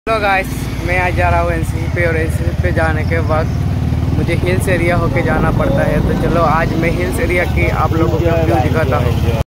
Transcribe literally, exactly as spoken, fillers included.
Hello guys, मैं आज जा रहा हूँ एनसीसी पे और एनसीसी पे जाने के वक्त मुझे हिल्स एरिया होके जाना पड़ता है। तो चलो आज मैं हिल्स एरिया की आप लोगों को व्यू दिखाता हूँ।